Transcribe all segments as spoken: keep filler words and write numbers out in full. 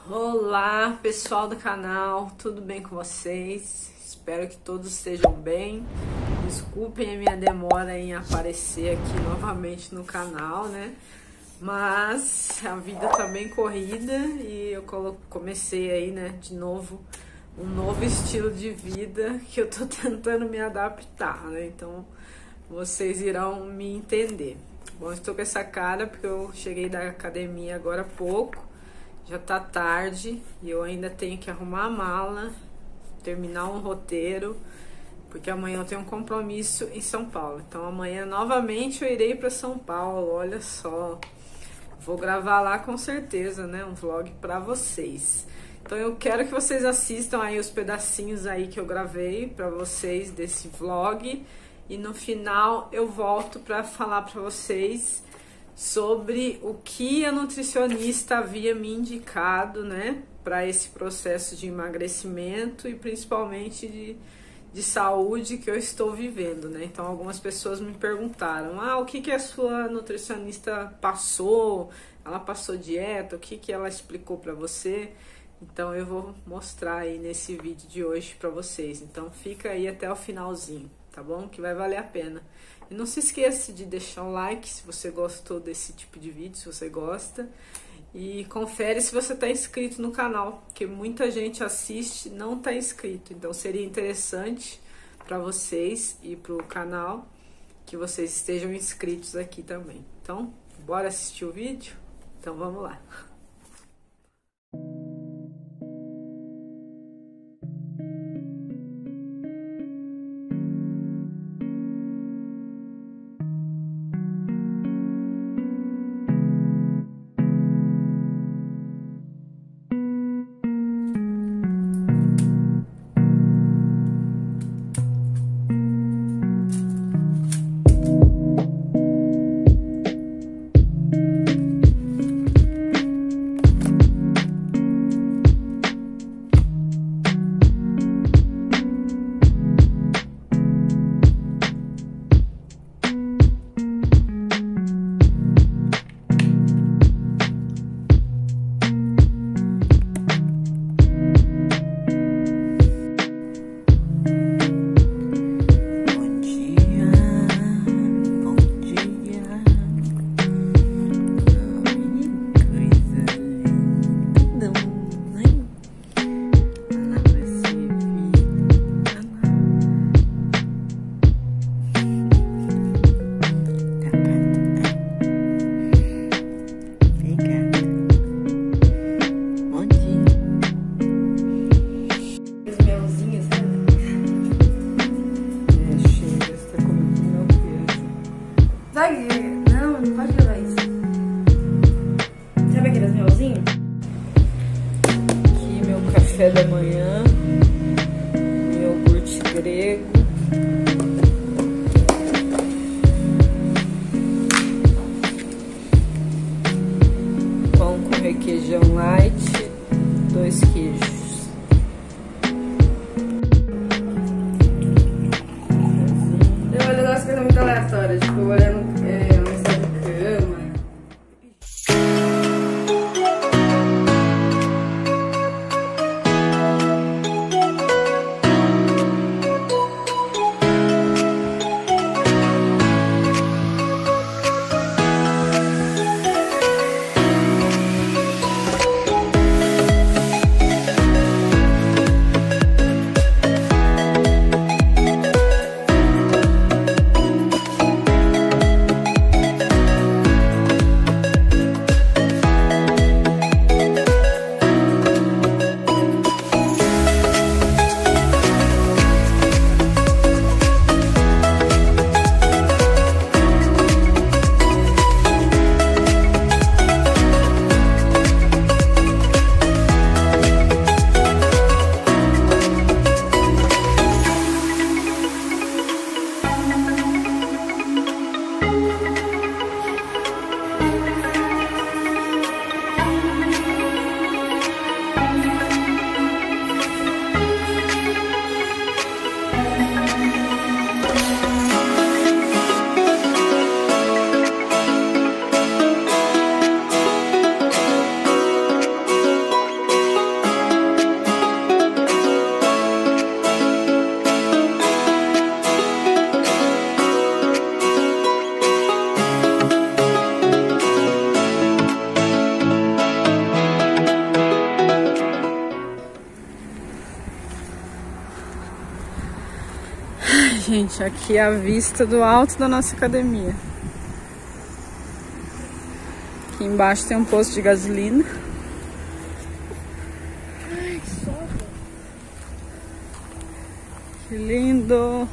Olá, pessoal do canal, tudo bem com vocês? Espero que todos estejam bem. Desculpem a minha demora em aparecer aqui novamente no canal, né? Mas a vida tá bem corrida e eu comecei aí, né, de novo, um novo estilo de vida que eu tô tentando me adaptar, né? Então vocês irão me entender. Bom, eu estou com essa cara porque eu cheguei da academia agora há pouco. Já tá tarde e eu ainda tenho que arrumar a mala, terminar um roteiro, porque amanhã eu tenho um compromisso em São Paulo. Então amanhã novamente eu irei para São Paulo, olha só. Vou gravar lá com certeza, né, um vlog para vocês. Então eu quero que vocês assistam aí os pedacinhos aí que eu gravei para vocês desse vlog. E no final eu volto para falar para vocês sobre o que a nutricionista havia me indicado, né, para esse processo de emagrecimento e principalmente de, de saúde que eu estou vivendo, né? Então algumas pessoas me perguntaram, ah, o que que a sua nutricionista passou? Ela passou dieta? O que que ela explicou para você? Então eu vou mostrar aí nesse vídeo de hoje para vocês. Então fica aí até o finalzinho, tá bom? Que vai valer a pena. E não se esqueça de deixar um like se você gostou desse tipo de vídeo, se você gosta. E confere se você está inscrito no canal, porque muita gente assiste e não está inscrito. Então seria interessante para vocês e para o canal que vocês estejam inscritos aqui também. Então, bora assistir o vídeo? Então vamos lá. Não, não pode gravar isso. Sabe aqueles melzinhos? Aqui meu café da manhã, iogurte grego. Pão com requeijão light, dois queijos. Eu olho umas coisas muito aleatórias, tipo, olhando é, uma história de cama. gente, aqui é a vista do alto da nossa academia. Aqui embaixo tem um posto de gasolina. Ai, que sol. Que lindo!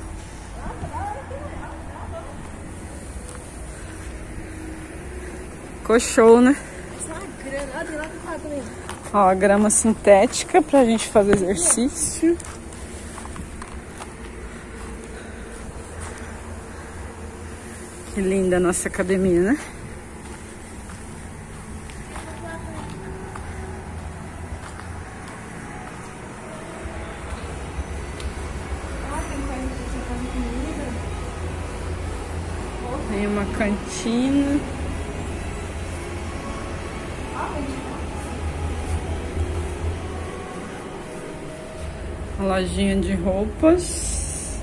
Ficou show, né? Ó, a grama sintética pra gente fazer exercício. Que linda a nossa academia, né? Tem uma cantina. Uma lojinha de roupas.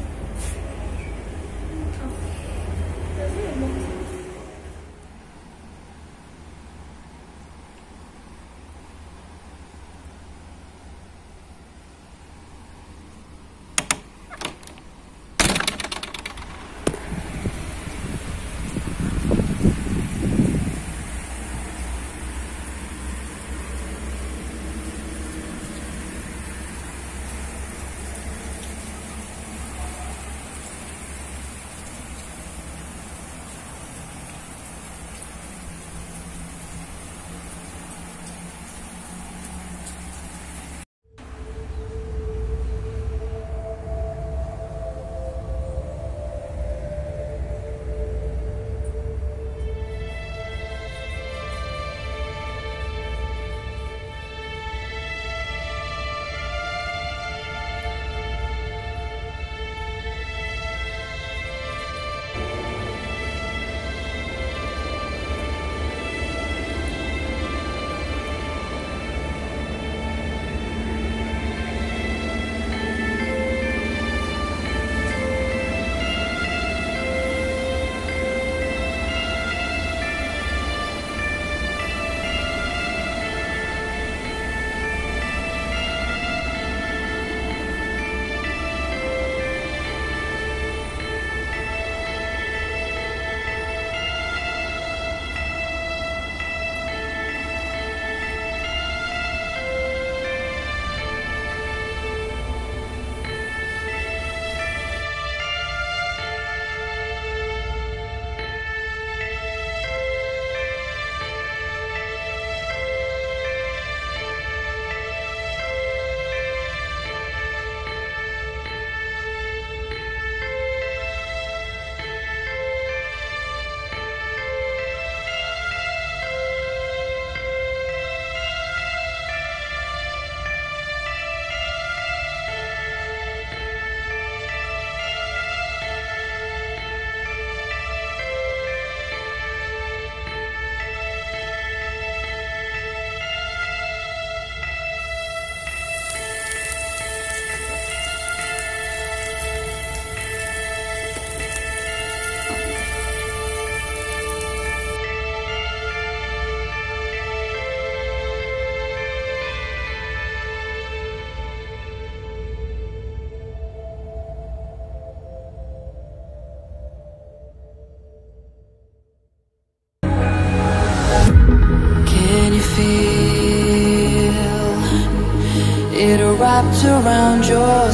Wrapped around your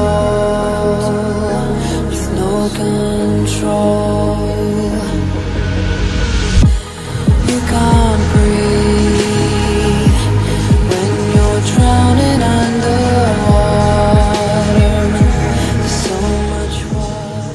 soul with no control. You can't breathe when you're drowning underwater. There's so much water.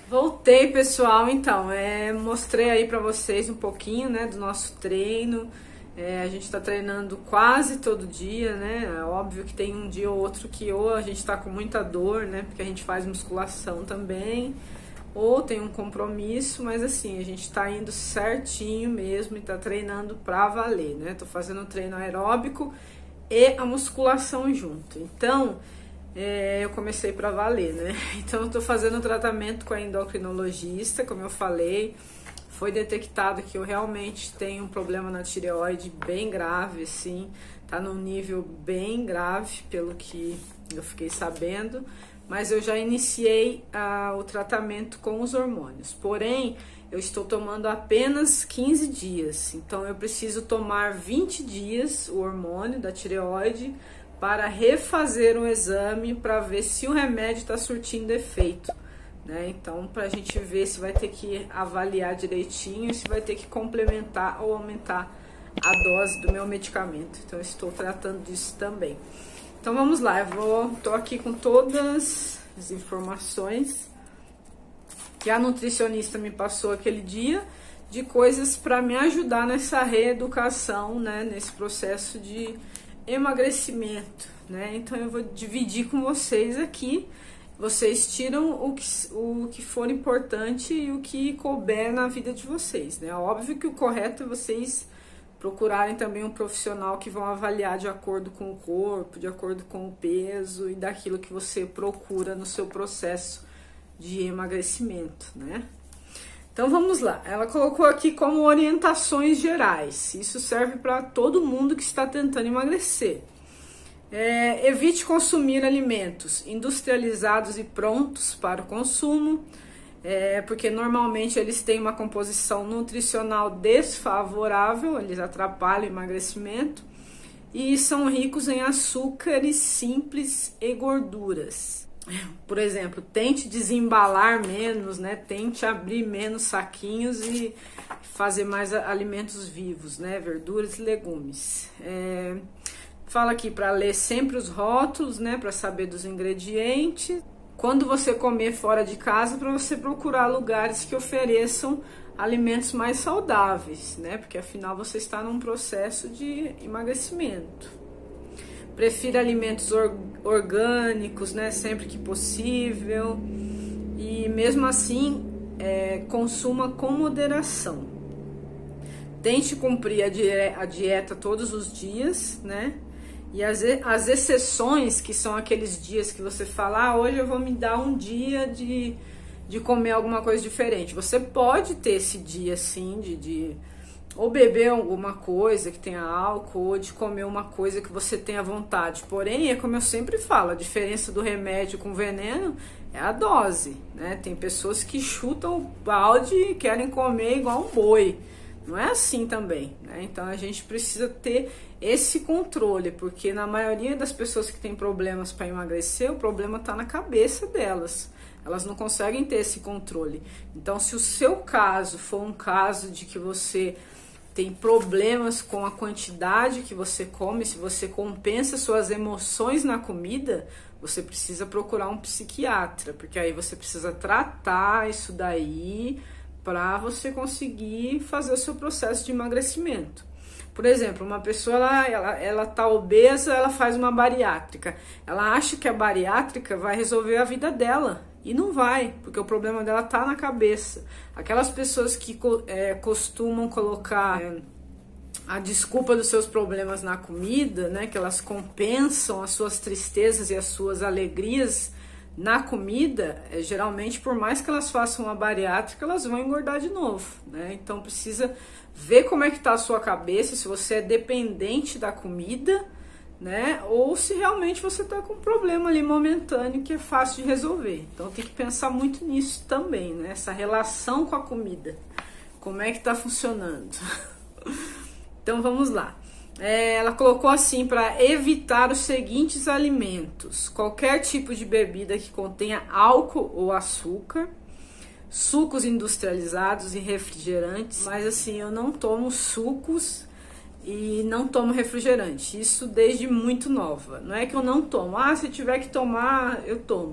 Voltei, pessoal. Então, é, mostrei aí pra vocês um pouquinho, né, do nosso treino. É, a gente tá treinando quase todo dia, né? É óbvio que tem um dia ou outro que ou a gente tá com muita dor, né? Porque a gente faz musculação também, ou tem um compromisso, mas assim, a gente tá indo certinho mesmo e tá treinando pra valer, né? Tô fazendo um treino aeróbico e a musculação junto. Então, é, eu comecei pra valer, né? Então, eu tô fazendo tratamento com a endocrinologista, como eu falei. Foi detectado que eu realmente tenho um problema na tireoide bem grave, assim. Tá num nível bem grave, pelo que eu fiquei sabendo. Mas eu já iniciei ah, o tratamento com os hormônios. Porém, eu estou tomando apenas quinze dias. Então, eu preciso tomar vinte dias o hormônio da tireoide para refazer um exame para ver se o remédio está surtindo efeito, né? Então, para a gente ver se vai ter que avaliar direitinho, se vai ter que complementar ou aumentar a dose do meu medicamento. Então, eu estou tratando disso também. Então, vamos lá. Eu vou, tô aqui com todas as informações que a nutricionista me passou aquele dia, de coisas para me ajudar nessa reeducação, né, nesse processo de emagrecimento, né? Então eu vou dividir com vocês aqui. Vocês tiram o que, o que for importante e o que couber na vida de vocês, né? Óbvio que o correto é vocês procurarem também um profissional que vão avaliar de acordo com o corpo, de acordo com o peso e daquilo que você procura no seu processo de emagrecimento, né? Então vamos lá, ela colocou aqui como orientações gerais, isso serve para todo mundo que está tentando emagrecer. É, evite consumir alimentos industrializados e prontos para o consumo, é, porque normalmente eles têm uma composição nutricional desfavorável, eles atrapalham o emagrecimento e são ricos em açúcares simples e gorduras. Por exemplo, tente desembalar menos, né? Tente abrir menos saquinhos e fazer mais alimentos vivos, né? Verduras e legumes. É, fala aqui para ler sempre os rótulos, né? Para saber dos ingredientes. Quando você comer fora de casa, para você procurar lugares que ofereçam alimentos mais saudáveis, né? Porque afinal você está num processo de emagrecimento. Prefira alimentos or orgânicos, né, sempre que possível. E mesmo assim, é, consuma com moderação. Tente cumprir a, die a dieta todos os dias, né? E as, as exceções, que são aqueles dias que você fala, ah, hoje eu vou me dar um dia de, de comer alguma coisa diferente. Você pode ter esse dia, sim, de... de ou beber alguma coisa que tenha álcool, ou de comer uma coisa que você tenha vontade. Porém, é como eu sempre falo, a diferença do remédio com veneno é a dose, né? Tem pessoas que chutam o balde e querem comer igual um boi. Não é assim também, né? Então, a gente precisa ter esse controle, porque na maioria das pessoas que têm problemas para emagrecer, o problema está na cabeça delas. Elas não conseguem ter esse controle. Então, se o seu caso for um caso de que você tem problemas com a quantidade que você come, se você compensa suas emoções na comida, você precisa procurar um psiquiatra, porque aí você precisa tratar isso daí para você conseguir fazer o seu processo de emagrecimento. Por exemplo, uma pessoa, ela, ela, ela tá obesa, ela faz uma bariátrica. Ela acha que a bariátrica vai resolver a vida dela. E não vai, porque o problema dela tá na cabeça. Aquelas pessoas que é, costumam colocar é, a desculpa dos seus problemas na comida, né? Que elas compensam as suas tristezas e as suas alegrias na comida, é, geralmente, por mais que elas façam uma bariátrica, elas vão engordar de novo, né? Então precisa ver como é que tá a sua cabeça, se você é dependente da comida, né? Ou se realmente você tá com um problema ali momentâneo que é fácil de resolver. Então tem que pensar muito nisso também, né? Essa relação com a comida. Como é que tá funcionando? Então vamos lá. É, ela colocou assim, para evitar os seguintes alimentos: qualquer tipo de bebida que contenha álcool ou açúcar, sucos industrializados e refrigerantes. Mas assim, eu não tomo sucos e não tomo refrigerante, isso desde muito nova. Não é que eu não tomo, ah, se tiver que tomar, eu tomo.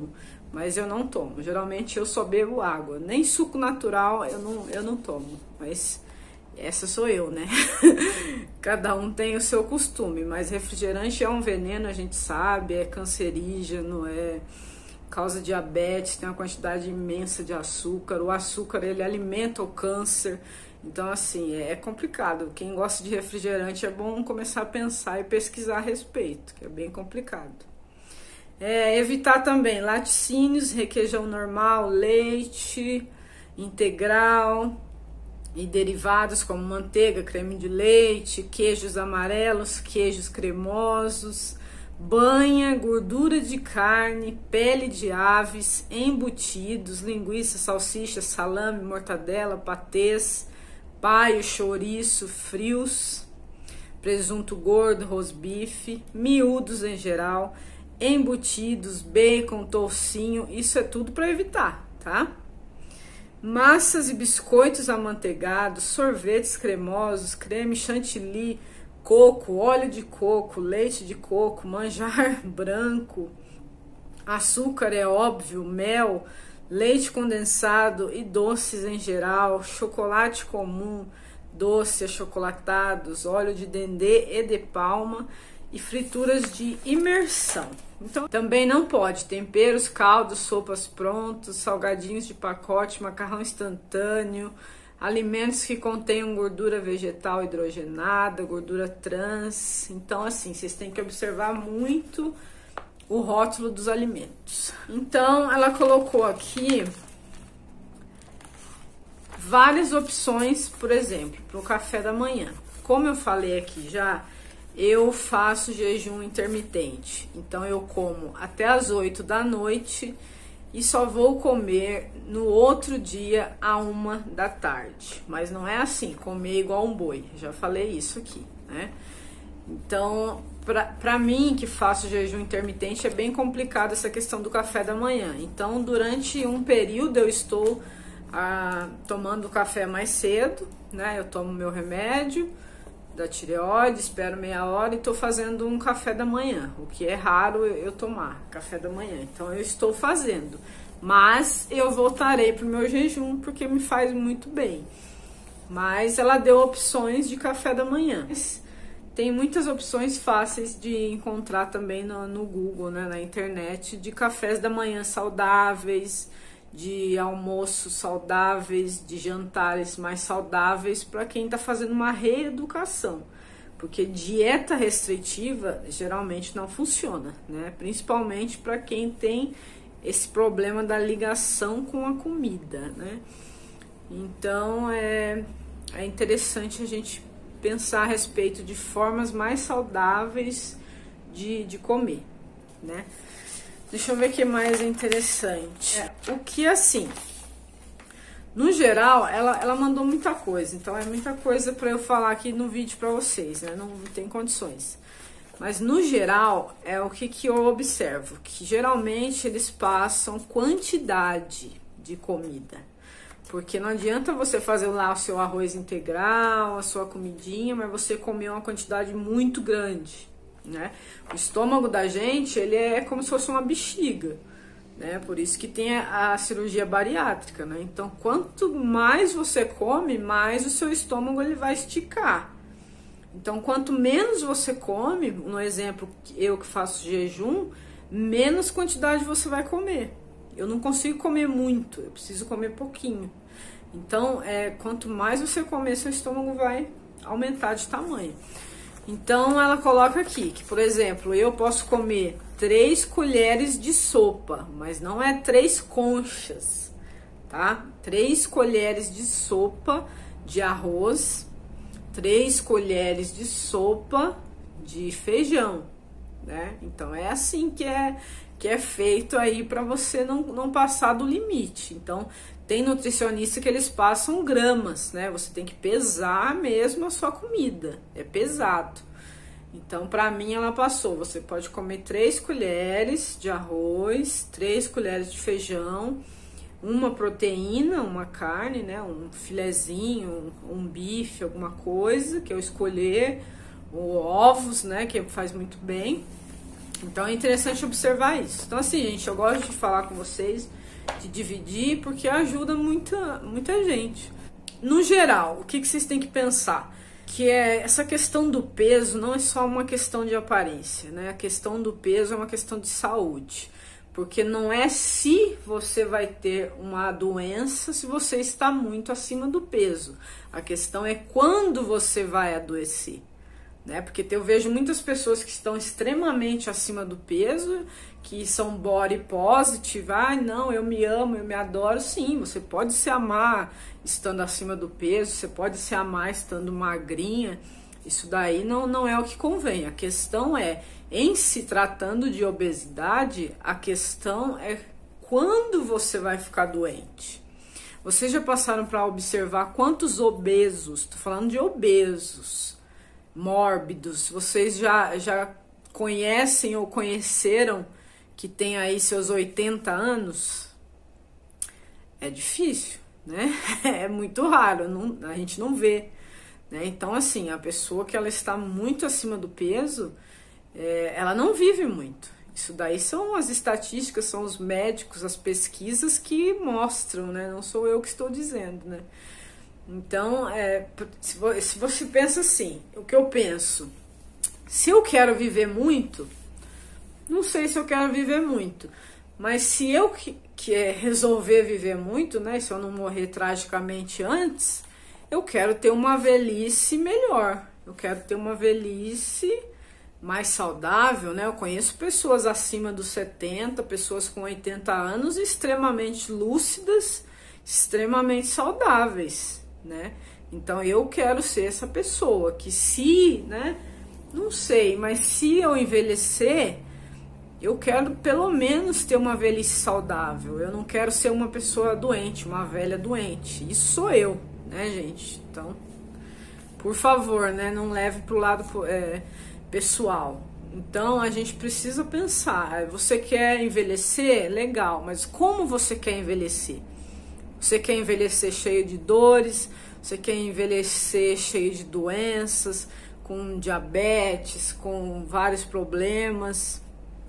mas eu não tomo. Geralmente eu só bebo água. Nem suco natural eu não, eu não tomo, mas essa sou eu, né? Cada um tem o seu costume, mas refrigerante é um veneno, a gente sabe, é cancerígeno, é causa diabetes, tem uma quantidade imensa de açúcar. O açúcar, ele alimenta o câncer. Então, assim, é complicado. Quem gosta de refrigerante é bom começar a pensar e pesquisar a respeito, que é bem complicado. É, evitar também laticínios, requeijão normal, leite integral e derivados como manteiga, creme de leite, queijos amarelos, queijos cremosos, banha, gordura de carne, pele de aves, embutidos, linguiça, salsicha, salame, mortadela, patês, paio, chouriço, frios, presunto gordo, rosbife, miúdos em geral, embutidos, bacon, toucinho, isso é tudo para evitar, tá? Massas e biscoitos amanteigados, sorvetes cremosos, creme chantilly, coco, óleo de coco, leite de coco, manjar branco, açúcar é óbvio, mel, leite condensado e doces em geral, chocolate comum, doce, achocolatados, óleo de dendê e de palma e frituras de imersão. Então, também não pode temperos, caldos, sopas prontos, salgadinhos de pacote, macarrão instantâneo, alimentos que contenham gordura vegetal hidrogenada, gordura trans. Então, assim, vocês têm que observar muito o rótulo dos alimentos. Então, ela colocou aqui várias opções, por exemplo, para o café da manhã. Como eu falei aqui já, eu faço jejum intermitente. Então, eu como até as oito da noite e só vou comer no outro dia a uma da tarde. Mas não é assim, comer igual um boi. Já falei isso aqui, né? Então, pra, pra mim que faço jejum intermitente, é bem complicado essa questão do café da manhã. Então, durante um período eu estou ah, tomando café mais cedo, né? Eu tomo meu remédio da tireoide, espero meia hora e tô fazendo um café da manhã, o que é raro eu tomar café da manhã. Então eu estou fazendo, mas eu voltarei pro meu jejum porque me faz muito bem. Mas ela deu opções de café da manhã. Tem muitas opções fáceis de encontrar também no, no Google, né, na internet, de cafés da manhã saudáveis, de almoços saudáveis, de jantares mais saudáveis para quem está fazendo uma reeducação, porque dieta restritiva geralmente não funciona, né? Principalmente para quem tem esse problema da ligação com a comida, né? Então é, é interessante a gente pensar a respeito de formas mais saudáveis de, de comer, né? Deixa eu ver o que mais é interessante. É, o que, assim, no geral, ela, ela mandou muita coisa. Então, é muita coisa para eu falar aqui no vídeo para vocês, né? Não, não tem condições. Mas, no geral, é o que, que eu observo. Que, geralmente, eles passam quantidade de comida. Porque não adianta você fazer lá o seu arroz integral, a sua comidinha, mas você comer uma quantidade muito grande, né? O estômago da gente, ele é como se fosse uma bexiga, né? Por isso que tem a, a cirurgia bariátrica, né? Então, quanto mais você come, mais o seu estômago ele vai esticar. Então, quanto menos você come, no exemplo, eu que faço jejum, menos quantidade você vai comer. Eu não consigo comer muito, eu preciso comer pouquinho. Então, é, quanto mais você comer, seu estômago vai aumentar de tamanho. Então, ela coloca aqui que, por exemplo, eu posso comer três colheres de sopa, mas não é três conchas, tá? Três colheres de sopa de arroz, três colheres de sopa de feijão, né? Então, é assim que é, que é feito aí para você não, não passar do limite. Então, tem nutricionista que eles passam gramas, né? Você tem que pesar mesmo a sua comida, é pesado. Então, para mim, ela passou. Você pode comer três colheres de arroz, três colheres de feijão, uma proteína, uma carne, né? Um filezinho, um, um bife, alguma coisa que eu escolher, ou ovos, né? Que faz muito bem. Então é interessante observar isso. Então assim, gente, eu gosto de falar com vocês, de dividir, porque ajuda muita, muita gente. No geral, o que, que vocês têm que pensar? Que é essa questão do peso não é só uma questão de aparência, né? A questão do peso é uma questão de saúde. Porque não é se você vai ter uma doença se você está muito acima do peso. A questão é quando você vai adoecer. Né? Porque eu vejo muitas pessoas que estão extremamente acima do peso, que são body positive. Ai, não, eu me amo, eu me adoro. Sim, você pode se amar estando acima do peso, você pode se amar estando magrinha. Isso daí não, não é o que convém. A questão é, em se tratando de obesidade, a questão é quando você vai ficar doente. Vocês já passaram para observar quantos obesos, estou falando de obesos, mórbidos, vocês já, já conhecem ou conheceram que tem aí seus oitenta anos? É difícil, né? É muito raro, não, a gente não vê. Né? Então, assim, a pessoa que ela está muito acima do peso, é, ela não vive muito. Isso daí são as estatísticas, são os médicos, as pesquisas que mostram, né? Não sou eu que estou dizendo, né? Então, é, se você pensa assim, o que eu penso, se eu quero viver muito, não sei se eu quero viver muito, mas se eu que, que é resolver viver muito, né? Se eu não morrer tragicamente antes, eu quero ter uma velhice melhor, eu quero ter uma velhice mais saudável, né? Eu conheço pessoas acima dos setenta, pessoas com oitenta anos, extremamente lúcidas, extremamente saudáveis, né? Então eu quero ser essa pessoa que se, né? Não sei, mas se eu envelhecer, eu quero pelo menos ter uma velhice saudável. Eu não quero ser uma pessoa doente, uma velha doente. Isso sou eu, né, gente? Então, por favor, né, não leve pro lado é, pessoal. Então, a gente precisa pensar. Você quer envelhecer? Legal, mas como você quer envelhecer? Você quer envelhecer cheio de dores? Você quer envelhecer cheio de doenças, com diabetes, com vários problemas?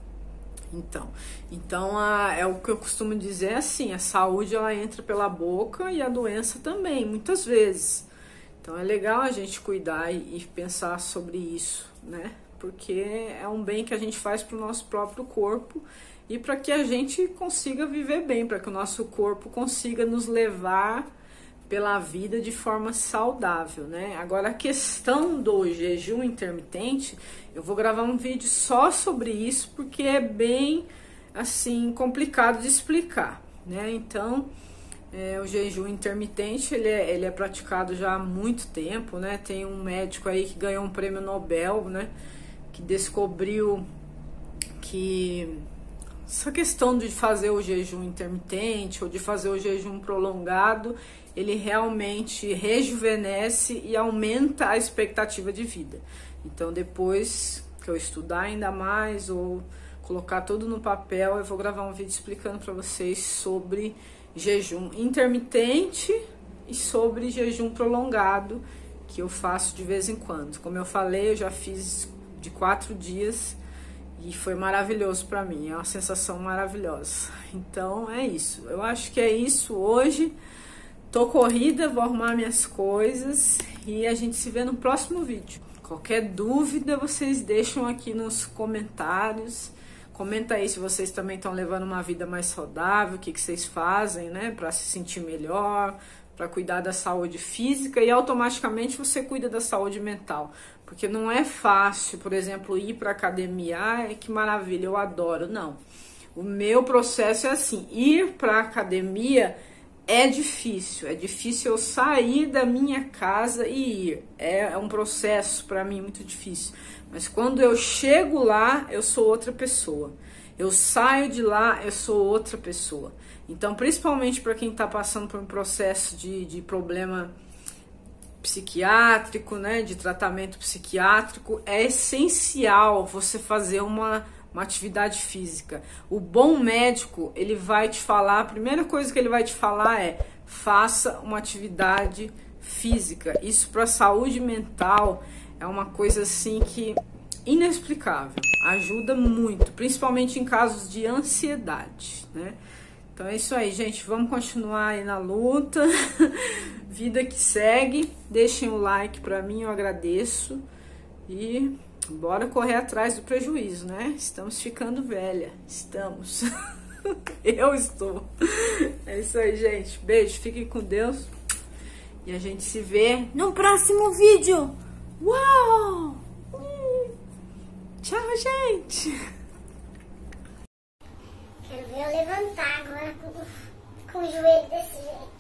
Então, então a, é o que eu costumo dizer assim, a saúde ela entra pela boca e a doença também, muitas vezes. Então é legal a gente cuidar e, e pensar sobre isso, né? Porque é um bem que a gente faz para o nosso próprio corpo e para que a gente consiga viver bem, para que o nosso corpo consiga nos levar pela vida de forma saudável, né? Agora, a questão do jejum intermitente, eu vou gravar um vídeo só sobre isso, porque é bem, assim, complicado de explicar, né? Então, é, o jejum intermitente, ele é, ele é praticado já há muito tempo, né? Tem um médico aí que ganhou um prêmio Nobel, né? Que descobriu que essa questão de fazer o jejum intermitente ou de fazer o jejum prolongado, ele realmente rejuvenesce e aumenta a expectativa de vida. Então, depois que eu estudar ainda mais ou colocar tudo no papel, eu vou gravar um vídeo explicando para vocês sobre jejum intermitente e sobre jejum prolongado, que eu faço de vez em quando. Como eu falei, eu já fiz de quatro dias e foi maravilhoso para mim, é uma sensação maravilhosa. Então, é isso. Eu acho que é isso hoje. Tô corrida, vou arrumar minhas coisas e a gente se vê no próximo vídeo. Qualquer dúvida, vocês deixam aqui nos comentários. Comenta aí se vocês também estão levando uma vida mais saudável, o que, que vocês fazem, né, para se sentir melhor, para cuidar da saúde física e automaticamente você cuida da saúde mental. Porque não é fácil, por exemplo, ir para academia. Ai, que maravilha, eu adoro. Não. O meu processo é assim, ir para academia é difícil, é difícil eu sair da minha casa e ir. É um processo para mim muito difícil. Mas quando eu chego lá, eu sou outra pessoa. Eu saio de lá, eu sou outra pessoa. Então, principalmente para quem está passando por um processo de, de problema psiquiátrico, né, de tratamento psiquiátrico, é essencial você fazer uma, uma atividade física. O bom médico, ele vai te falar, a primeira coisa que ele vai te falar é: faça uma atividade física. Isso para a saúde mental é uma coisa assim que inexplicável, ajuda muito, principalmente em casos de ansiedade, né? Então é isso aí, gente, vamos continuar aí na luta, vida que segue, deixem o like pra mim, eu agradeço, e bora correr atrás do prejuízo, né? Estamos ficando velha, estamos, eu estou. É isso aí, gente, beijo, fiquem com Deus, e a gente se vê no próximo vídeo. Uau! Tchau, gente! Quero ver eu levantar agora com, com o joelho desse jeito.